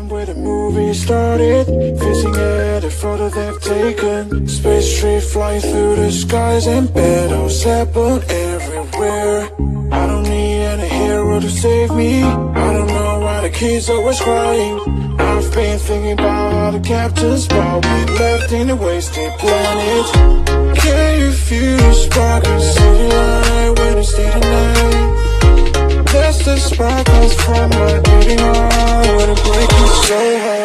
time where the movie started, facing every photo they've taken. Space tree flying through the skies and battles happen everywhere. I don't need any hero to save me. I don't know why the kids always crying. I've been thinking about all the captains, but we left in a wasted planet. Can you feel the spark in city light when it's day to night? That's the sparkles from my beating heart when it breaks so hard.